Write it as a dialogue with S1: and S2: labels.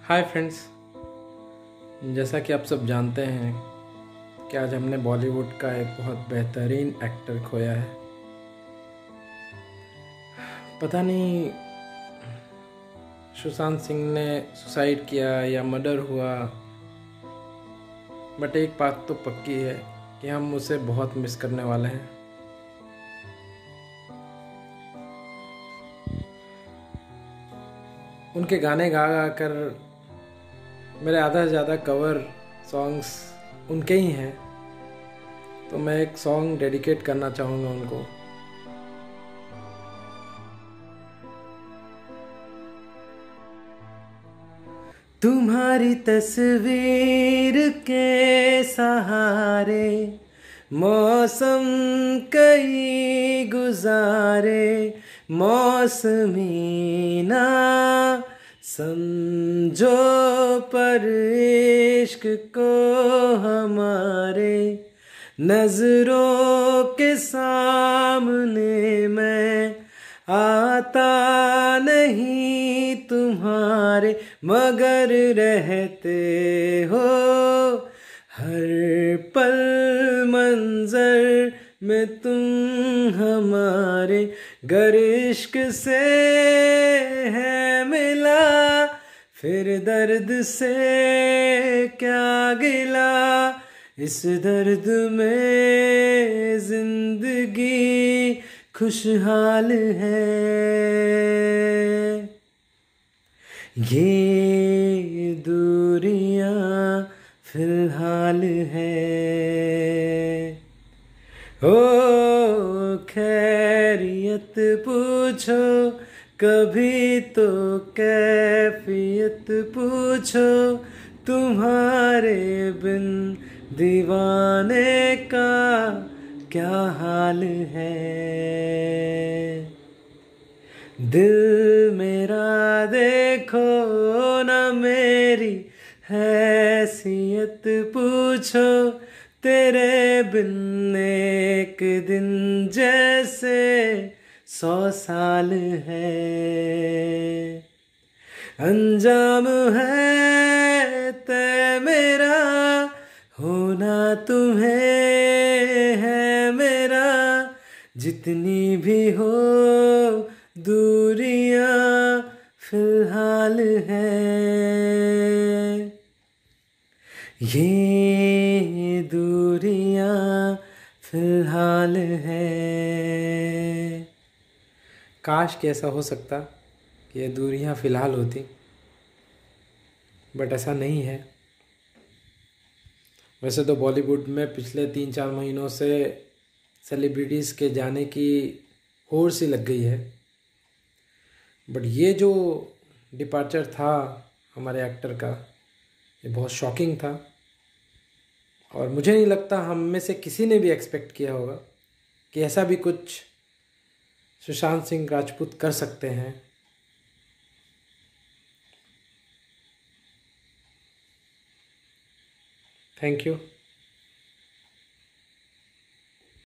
S1: Hi friends, जैसा कि आप सब जानते हैं कि आज हमने बॉलीवुड का एक बहुत बेहतरीन एक्टर खोया है। पता नहीं सुशांत सिंह ने सुसाइड किया या मर्डर हुआ, बट एक बात तो पक्की है कि हम उसे बहुत मिस करने वाले हैं। उनके गाने गा गा कर मेरे आधा से ज़्यादा कवर सॉन्ग्स उनके ही हैं, तो मैं एक सॉन्ग डेडिकेट करना चाहूँगा उनको। तुम्हारी तस्वीर के सहारे मौसम कई गुजारे, मौसमी ना समझो पर इश्क को हमारे, नजरों के सामने मैं आता नहीं तुम्हारे, मगर रहते हो हर पल मंजर में तुम हमारे। गर इश्क से है मिला फिर दर्द से क्या गिला, इस दर्द में जिंदगी खुशहाल है। ये दूरियां फिलहाल है। ओ खैरियत पूछो कभी तो कैफियत पूछो, तुम्हारे बिन दीवाने का क्या हाल है। दिल मेरा देखो ना मेरी हैसियत पूछो, तेरे बिन एक दिन जैसे 100 साल है। अंजाम है तय मेरा होना तुम्हें है मेरा, जितनी भी हो दूरियां फिलहाल है। ये दूरियां फिलहाल है। काश कि ऐसा हो सकता कि ये दूरियां फिलहाल होती, बट ऐसा नहीं है। वैसे तो बॉलीवुड में पिछले 3-4 महीनों से सेलिब्रिटीज़ के जाने की होड़ सी लग गई है, बट ये जो डिपार्चर था हमारे एक्टर का, ये बहुत शॉकिंग था। और मुझे नहीं लगता हम में से किसी ने भी एक्सपेक्ट किया होगा कि ऐसा भी कुछ सुशांत सिंह राजपूत कर सकते हैं। Thank you.